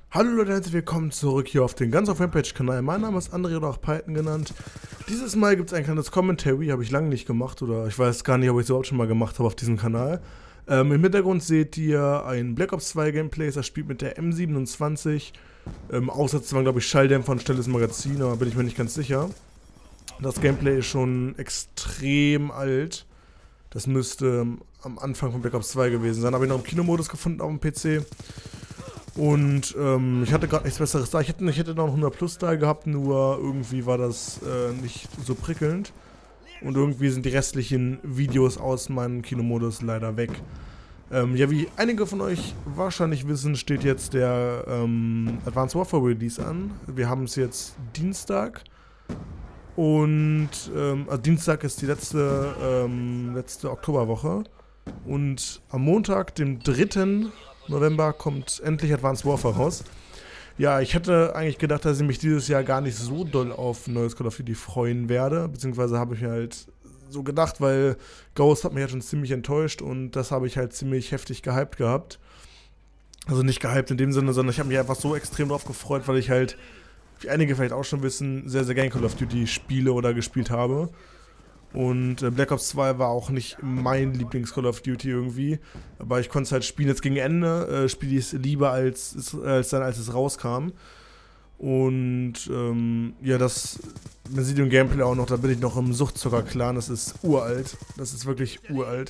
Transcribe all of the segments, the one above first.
Hallo Leute, herzlich willkommen zurück hier auf den ganz auf Rampage-Kanal. Mein Name ist André oder auch Python genannt. Dieses Mal gibt es ein kleines Commentary, habe ich lange nicht gemacht oder ich weiß gar nicht, ob ich es überhaupt schon mal gemacht habe auf diesem Kanal. Im Hintergrund seht ihr ein Black Ops 2 Gameplay, das spielt mit der M27. Außer waren glaube ich Schalldämpfer und schnelles Magazin, aber bin ich mir nicht ganz sicher. Das Gameplay ist schon extrem alt. Das müsste am Anfang von Black Ops 2 gewesen sein. Habe ich noch im Kinomodus gefunden auf dem PC. Und ich hatte gerade nichts Besseres da. Ich hätte noch 100 Plus da gehabt, nur irgendwie war das nicht so prickelnd. Und irgendwie sind die restlichen Videos aus meinem Kinomodus leider weg. Ja, wie einige von euch wahrscheinlich wissen, steht jetzt der Advanced Warfare Release an. Wir haben es jetzt Dienstag. Und also Dienstag ist die letzte Oktoberwoche. Und am Montag, dem 3. November, kommt endlich Advanced Warfare raus. Ja, ich hätte eigentlich gedacht, dass ich mich dieses Jahr gar nicht so doll auf neues Call of Duty freuen werde. Beziehungsweise habe ich mir halt so gedacht, weil Ghost hat mich ja schon ziemlich enttäuscht und das habe ich halt ziemlich heftig gehypt gehabt. Also nicht gehypt in dem Sinne, sondern ich habe mich einfach so extrem drauf gefreut, weil ich halt, wie einige vielleicht auch schon wissen, sehr, sehr gerne Call of Duty spiele oder gespielt habe. Und Black Ops 2 war auch nicht mein Lieblings-Call of Duty irgendwie. Aber ich konnte es halt spielen. Jetzt gegen Ende spiele ich es lieber als es rauskam. Und ja, man sieht im Gameplay auch noch, da bin ich noch im Suchtzucker-Clan. Das ist uralt. Das ist wirklich uralt.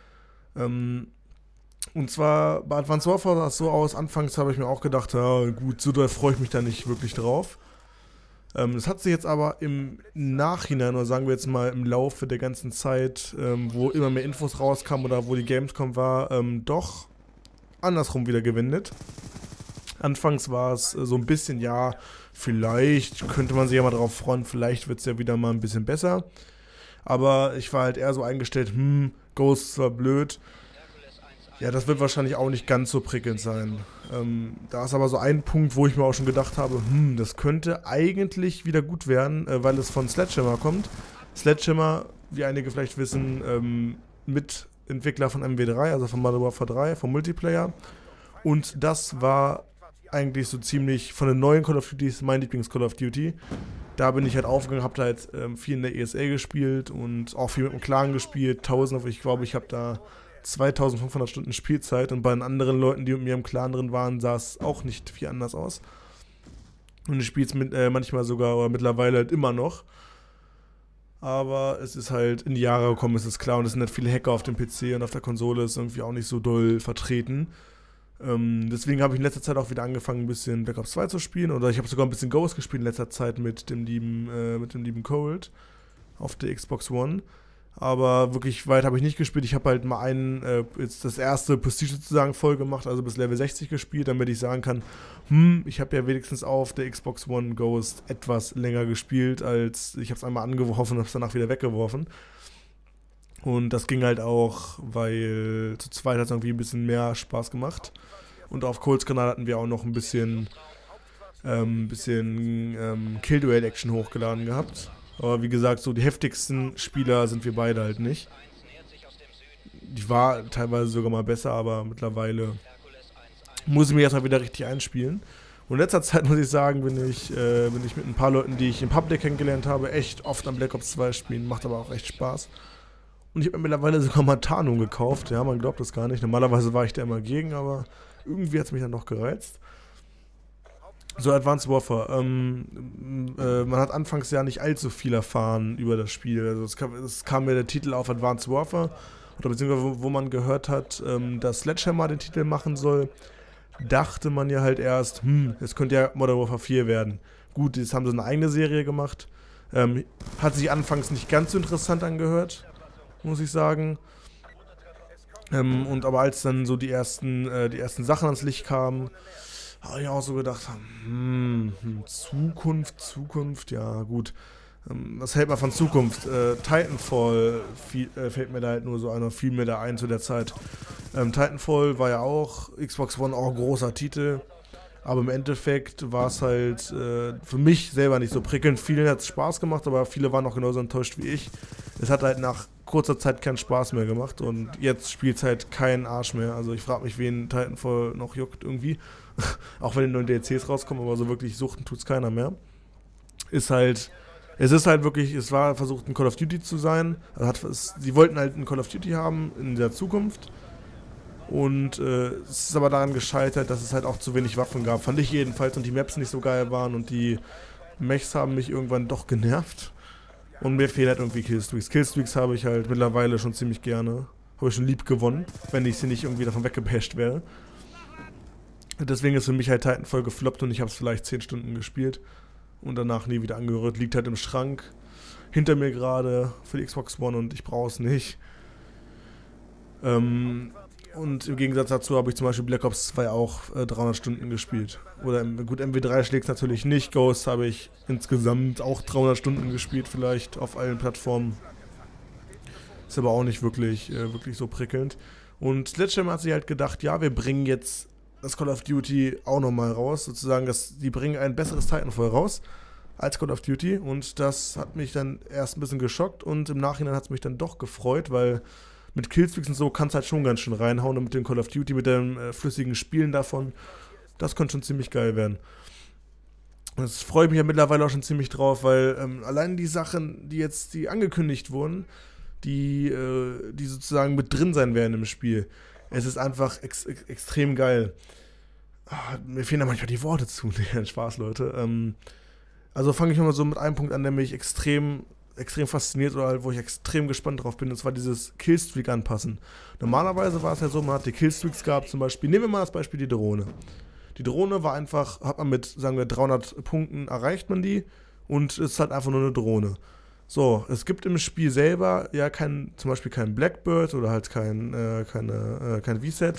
Und zwar bei Advanced Warfare sah es so aus. Anfangs habe ich mir auch gedacht, ja gut, so doll freue ich mich da nicht wirklich drauf. Das hat sich jetzt aber im Nachhinein, oder sagen wir jetzt mal im Laufe der ganzen Zeit, wo immer mehr Infos rauskamen oder wo die Gamescom war, doch andersrum wieder gewendet. Anfangs war es so ein bisschen, ja, vielleicht könnte man sich ja mal drauf freuen, vielleicht wird es ja wieder mal ein bisschen besser. Aber ich war halt eher so eingestellt, Ghost ist zwar blöd, ja, das wird wahrscheinlich auch nicht ganz so prickelnd sein. Da ist aber so ein Punkt, wo ich mir auch schon gedacht habe, das könnte eigentlich wieder gut werden, weil es von Sledgehammer kommt. Sledgehammer, wie einige vielleicht wissen, Mitentwickler von MW3, also von Modern Warfare 3, vom Multiplayer. Und das war eigentlich so ziemlich von den neuen Call of Duties mein Lieblings-Call of Duty. Da bin ich halt aufgegangen, habe da halt viel in der ESL gespielt und auch viel mit dem Clan gespielt, 1000, ich glaube, ich habe da 2500 Stunden Spielzeit und bei den anderen Leuten, die mit mir im Clan drin waren, sah es auch nicht viel anders aus. Und ich spiele es manchmal sogar oder mittlerweile halt immer noch. Aber es ist halt in die Jahre gekommen, ist es klar. Und es sind halt viele Hacker auf dem PC und auf der Konsole ist irgendwie auch nicht so doll vertreten. Deswegen habe ich in letzter Zeit auch wieder angefangen, ein bisschen Black Ops 2 zu spielen. Oder ich habe sogar ein bisschen Ghost gespielt in letzter Zeit mit dem lieben Cold auf der Xbox One. Aber wirklich weit habe ich nicht gespielt. Ich habe halt mal jetzt das erste Prestige sozusagen voll gemacht, also bis Level 60 gespielt, damit ich sagen kann, ich habe ja wenigstens auf der Xbox One Ghost etwas länger gespielt, als ich habe es einmal angeworfen und habe es danach wieder weggeworfen. Und das ging halt auch, weil zu zweit hat es irgendwie ein bisschen mehr Spaß gemacht. Und auf Colts Kanal hatten wir auch noch ein bisschen Kill-Duell-Action hochgeladen gehabt. Aber wie gesagt, so die heftigsten Spieler sind wir beide halt nicht. Die war teilweise sogar mal besser, aber mittlerweile muss ich mich erstmal wieder richtig einspielen. Und in letzter Zeit muss ich sagen, bin ich mit ein paar Leuten, die ich im Public kennengelernt habe, echt oft am Black Ops 2 spielen. Macht aber auch echt Spaß. Und ich habe mir mittlerweile sogar mal Tarnung gekauft. Ja, man glaubt das gar nicht. Normalerweise war ich da immer gegen, aber irgendwie hat es mich dann doch gereizt. So, Advanced Warfare. Man hat anfangs ja nicht allzu viel erfahren über das Spiel. Also es kam mir der Titel auf Advanced Warfare, oder beziehungsweise wo man gehört hat, dass Sledgehammer den Titel machen soll, dachte man ja halt erst, es könnte ja Modern Warfare 4 werden. Gut, jetzt haben sie eine eigene Serie gemacht. Hat sich anfangs nicht ganz so interessant angehört, muss ich sagen. Und aber als dann so die ersten Sachen ans Licht kamen, habe ich auch so gedacht, Zukunft, ja gut. Was hält man von Zukunft? Titanfall fällt mir da halt nur so einer, fiel mir da ein zu der Zeit. Titanfall war ja auch, Xbox One auch ein großer Titel. Aber im Endeffekt war es halt für mich selber nicht so prickelnd. Vielen hat es Spaß gemacht, aber viele waren auch genauso enttäuscht wie ich. Es hat halt nach kurzer Zeit keinen Spaß mehr gemacht und jetzt spielt es halt keinen Arsch mehr. Also ich frage mich, wen Titanfall noch juckt irgendwie. Auch wenn die neuen DLCs rauskommen, aber so wirklich suchten tut es keiner mehr. Es ist halt wirklich, es war versucht ein Call of Duty zu sein. Sie wollten halt ein Call of Duty haben in der Zukunft. Und es ist aber daran gescheitert, dass es halt auch zu wenig Waffen gab. Fand ich jedenfalls, und die Maps nicht so geil waren und die Mechs haben mich irgendwann doch genervt. Und mir fehlt halt irgendwie Killstreaks. Killstreaks habe ich halt mittlerweile schon ziemlich gerne. Habe ich schon lieb gewonnen, wenn ich sie nicht irgendwie davon weggebasht wäre. Deswegen ist für mich halt Titanfall gefloppt und ich habe es vielleicht 10 Stunden gespielt. Und danach nie wieder angerührt. Liegt halt im Schrank. Hinter mir gerade für die Xbox One und ich brauche es nicht. Und im Gegensatz dazu habe ich zum Beispiel Black Ops 2 auch 300 Stunden gespielt. Oder gut, MW3 schlägt es natürlich nicht. Ghost habe ich insgesamt auch 300 Stunden gespielt, vielleicht auf allen Plattformen. Ist aber auch nicht wirklich so prickelnd. Und Sledgehammer hat sich halt gedacht, ja, wir bringen jetzt das Call of Duty auch nochmal raus. Sozusagen, die bringen ein besseres Titanfall raus als Call of Duty. Und das hat mich dann erst ein bisschen geschockt und im Nachhinein hat es mich dann doch gefreut, weil mit Killstreaks und so kann es halt schon ganz schön reinhauen und mit dem Call of Duty, mit dem flüssigen Spielen davon, das könnte schon ziemlich geil werden. Und das freue ich mich ja mittlerweile auch schon ziemlich drauf, weil allein die Sachen, die angekündigt wurden, die sozusagen mit drin sein werden im Spiel, es ist einfach extrem geil. Mir fehlen da manchmal die Worte zu. Nee, Spaß, Leute. Also fange ich mal so mit einem Punkt an, der mich extrem fasziniert oder halt, wo ich extrem gespannt drauf bin, und zwar dieses Killstreak anpassen. Normalerweise war es ja so, man hat die Killstreaks gehabt, zum Beispiel, nehmen wir mal das Beispiel die Drohne. Die Drohne war einfach, hat man mit, sagen wir, 300 Punkten erreicht man die und es ist halt einfach nur eine Drohne. So, es gibt im Spiel selber ja zum Beispiel kein Blackbird oder halt kein V-Set.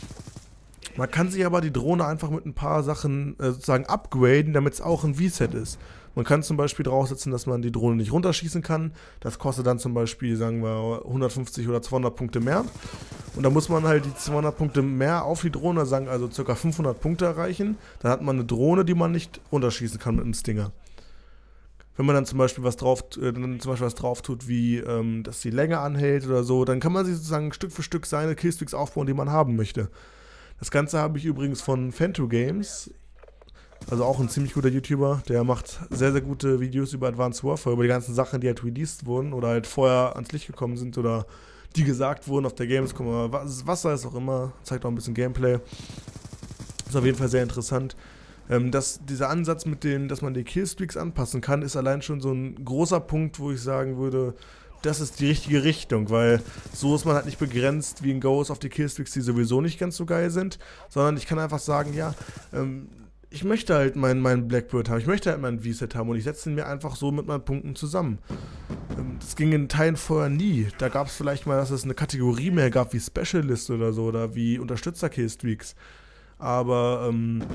Man kann sich aber die Drohne einfach mit ein paar Sachen sozusagen upgraden, damit es auch ein V-Set ist. Man kann zum Beispiel draufsetzen, dass man die Drohne nicht runterschießen kann. Das kostet dann zum Beispiel, sagen wir, 150 oder 200 Punkte mehr. Und da muss man halt die 200 Punkte mehr auf die Drohne, sagen also ca. 500 Punkte erreichen. Dann hat man eine Drohne, die man nicht runterschießen kann mit einem Stinger. Wenn man dann zum Beispiel was drauf tut, wie dass die Länge anhält oder so, dann kann man sich sozusagen Stück für Stück seine Killstreaks aufbauen, die man haben möchte. Das Ganze habe ich übrigens von Fento Games, also auch ein ziemlich guter YouTuber, der macht sehr, sehr gute Videos über Advanced Warfare, über die ganzen Sachen, die halt released wurden oder halt vorher ans Licht gekommen sind oder die gesagt wurden auf der Gamescom oder was sei es auch immer, zeigt auch ein bisschen Gameplay. Ist auf jeden Fall sehr interessant. Dieser Ansatz mit dem, dass man die Killstreaks anpassen kann, ist allein schon so ein großer Punkt, wo ich sagen würde, das ist die richtige Richtung, weil so ist man halt nicht begrenzt wie in Ghost auf die Killstreaks, die sowieso nicht ganz so geil sind, sondern ich kann einfach sagen, ja, ich möchte halt meinen Blackbird haben, ich möchte halt meinen V-Set haben und ich setze ihn mir einfach so mit meinen Punkten zusammen. Das ging in Teilen vorher nie. Da gab es vielleicht mal, dass es eine Kategorie mehr gab, wie Specialist oder so, oder wie Unterstützer-Killstreaks. Aber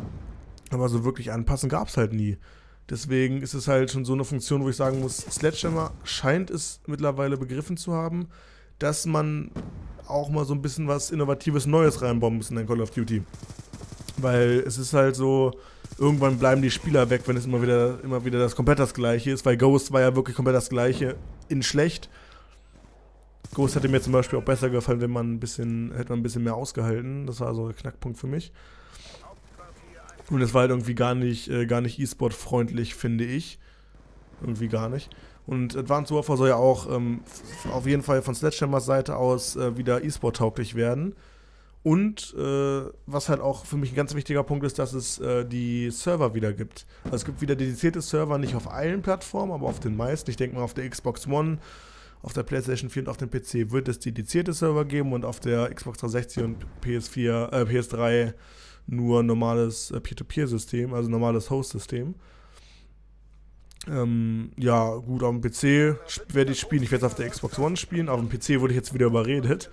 so wirklich anpassen gab es halt nie. Deswegen ist es halt schon so eine Funktion, wo ich sagen muss, Sledgehammer scheint es mittlerweile begriffen zu haben, dass man auch mal so ein bisschen was Innovatives Neues reinbauen muss in ein Call of Duty. Weil es ist halt so, irgendwann bleiben die Spieler weg, wenn es immer wieder das komplett das Gleiche ist, weil Ghost war ja wirklich komplett das Gleiche in schlecht. Ghost hätte mir zum Beispiel auch besser gefallen, hätte man ein bisschen mehr ausgehalten. Das war so ein Knackpunkt für mich. Und es war halt irgendwie gar nicht E-Sport-freundlich, finde ich. Irgendwie gar nicht. Und Advanced Warfare soll ja auch auf jeden Fall von Sledgehammers Seite aus wieder E-Sport-tauglich werden. Und was halt auch für mich ein ganz wichtiger Punkt ist, dass es die Server wieder gibt. Also es gibt wieder dedizierte Server, nicht auf allen Plattformen, aber auf den meisten. Ich denke mal, auf der Xbox One, auf der PlayStation 4 und auf dem PC wird es dedizierte Server geben und auf der Xbox 360 und PS3 nur normales Peer-to-Peer-System, also normales Host-System. Ja, gut, auf dem PC werde ich spielen. Ich werde es auf der Xbox One spielen. Auf dem PC wurde ich jetzt wieder überredet.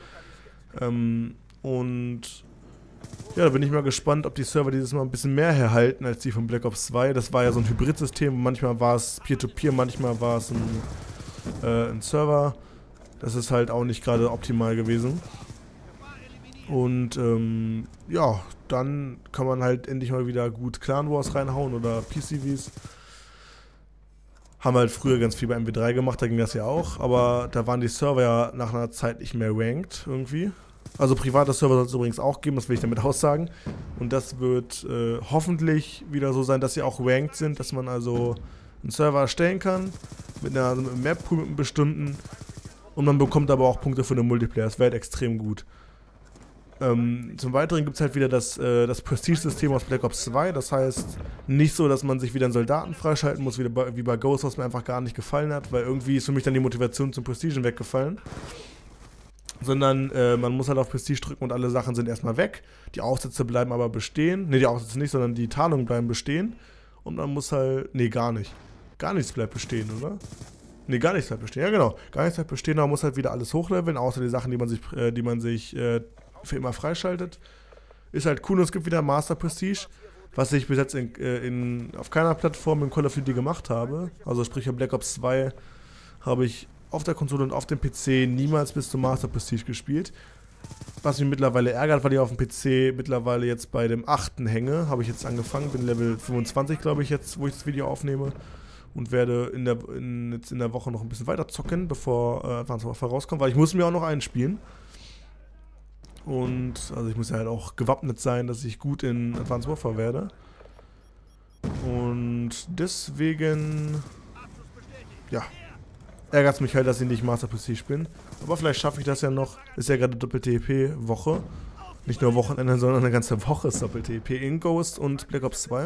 Und ja, da bin ich mal gespannt, ob die Server dieses Mal ein bisschen mehr herhalten als die von Black Ops 2. Das war ja so ein Hybrid-System. Manchmal war es Peer-to-Peer, manchmal war es ein Server. Das ist halt auch nicht gerade optimal gewesen. Und ja, dann kann man halt endlich mal wieder gut Clan Wars reinhauen oder PCVs. Haben wir halt früher ganz viel bei MW3 gemacht, da ging das ja auch, aber da waren die Server ja nach einer Zeit nicht mehr ranked irgendwie. Also private Server soll es übrigens auch geben, das will ich damit aussagen. Und das wird hoffentlich wieder so sein, dass sie auch ranked sind, dass man also einen Server erstellen kann mit einem Map-Pool mit einem bestimmten und man bekommt aber auch Punkte für den Multiplayer, das wäre halt extrem gut. Zum Weiteren gibt es halt wieder das Prestige-System aus Black Ops 2, das heißt nicht so, dass man sich wieder einen Soldaten freischalten muss, wie bei Ghost, was mir einfach gar nicht gefallen hat, weil irgendwie ist für mich dann die Motivation zum Prestigen weggefallen. Sondern man muss halt auf Prestige drücken und alle Sachen sind erstmal weg, die Aufsätze bleiben aber bestehen, ne, die Aufsätze nicht, sondern die Tarnungen bleiben bestehen und man muss halt, ne, gar nichts bleibt bestehen, oder? Ne, gar nichts bleibt bestehen, ja genau, gar nichts bleibt bestehen, aber man muss halt wieder alles hochleveln, außer die Sachen, die man sich für immer freischaltet. Ist halt cool und es gibt wieder Master Prestige, was ich bis jetzt auf keiner Plattform in Call of Duty gemacht habe. Also sprich bei Black Ops 2 habe ich auf der Konsole und auf dem PC niemals bis zum Master Prestige gespielt. Was mich mittlerweile ärgert, weil ich auf dem PC mittlerweile jetzt bei dem 8. hänge. Habe ich jetzt angefangen, bin Level 25 glaube ich jetzt, wo ich das Video aufnehme. Und werde jetzt in der Woche noch ein bisschen weiter zocken, bevor Advanced Warfare rauskommt, weil ich muss mir auch noch einspielen. Und also ich muss ja halt auch gewappnet sein, dass ich gut in Advanced Warfare werde. Und deswegen, ja, ärgert es mich halt, dass ich nicht Master Prestige bin. Aber vielleicht schaffe ich das ja noch. Ist ja gerade Doppel-TEP-Woche. Nicht nur Wochenende, sondern eine ganze Woche ist Doppel-TEP in Ghost und Black Ops 2.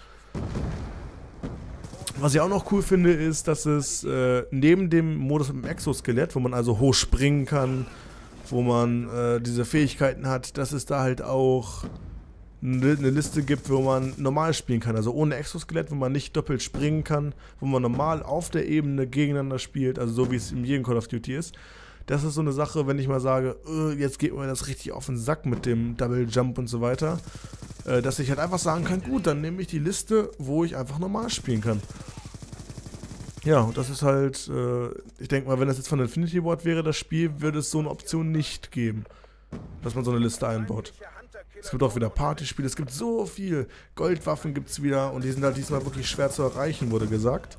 Was ich auch noch cool finde, ist, dass es neben dem Modus mit dem Exoskelett, wo man also hoch springen kann, wo man diese Fähigkeiten hat, dass es da halt auch eine Liste gibt, wo man normal spielen kann, also ohne Exoskelett, wo man nicht doppelt springen kann, wo man normal auf der Ebene gegeneinander spielt, also so wie es in jedem Call of Duty ist. Das ist so eine Sache, wenn ich mal sage, jetzt geht mir das richtig auf den Sack mit dem Double Jump und so weiter, dass ich halt einfach sagen kann, gut, dann nehme ich die Liste, wo ich einfach normal spielen kann. Ja, und das ist halt, ich denke mal, wenn das jetzt von Infinity Ward wäre, das Spiel, würde es so eine Option nicht geben, dass man so eine Liste einbaut. Es gibt auch wieder Partyspiele, es gibt so viel. Goldwaffen gibt es wieder und die sind halt diesmal wirklich schwer zu erreichen, wurde gesagt.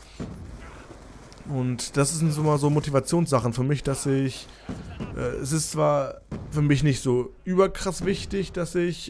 Und das sind so mal so Motivationssachen für mich, dass ich, es ist zwar für mich nicht so überkrass wichtig, dass ich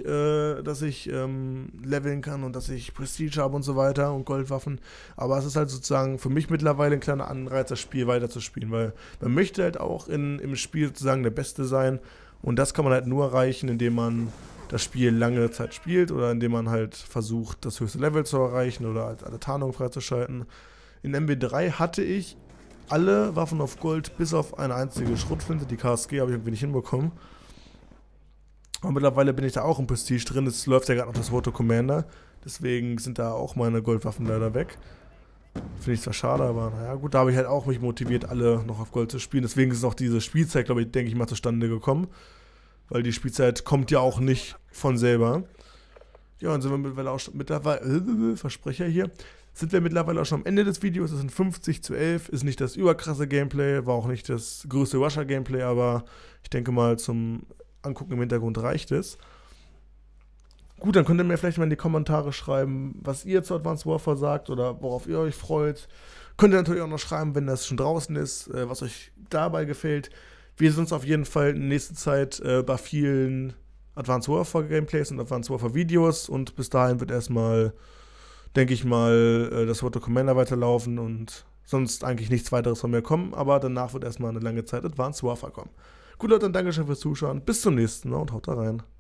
leveln kann und dass ich Prestige habe und so weiter und Goldwaffen, aber es ist halt sozusagen für mich mittlerweile ein kleiner Anreiz, das Spiel weiterzuspielen, weil man möchte halt auch im Spiel sozusagen der Beste sein und das kann man halt nur erreichen, indem man das Spiel lange Zeit spielt oder indem man halt versucht, das höchste Level zu erreichen oder halt alle Tarnungen freizuschalten. In MW3 hatte ich alle Waffen auf Gold, bis auf eine einzige Schrotflinte, die KSG habe ich irgendwie nicht hinbekommen. Aber mittlerweile bin ich da auch im Prestige drin, es läuft ja gerade noch das Roto Commander, deswegen sind da auch meine Goldwaffen leider weg. Finde ich zwar schade, aber naja gut, da habe ich halt auch mich motiviert, alle noch auf Gold zu spielen, deswegen ist auch diese Spielzeit, glaube ich, denke ich mal, zustande gekommen. Weil die Spielzeit kommt ja auch nicht von selber. Ja, und sind wir mittlerweile, Versprecher hier, sind wir mittlerweile auch schon am Ende des Videos. Es sind 50:11, ist nicht das überkrasse Gameplay, war auch nicht das größte Rusher-Gameplay, aber ich denke mal, zum Angucken im Hintergrund reicht es. Gut, dann könnt ihr mir vielleicht mal in die Kommentare schreiben, was ihr zu Advanced Warfare sagt oder worauf ihr euch freut. Könnt ihr natürlich auch noch schreiben, wenn das schon draußen ist, was euch dabei gefällt. Wir sind uns auf jeden Fall in nächster Zeit bei vielen Advanced Warfare Gameplays und Advanced Warfare Videos und bis dahin wird erstmal, denke ich mal, das Roto Commander weiterlaufen und sonst eigentlich nichts weiteres von mir kommen, aber danach wird erstmal eine lange Zeit Advanced Warfare kommen. Gut Leute, dann Dankeschön fürs Zuschauen, bis zum nächsten Mal und haut da rein.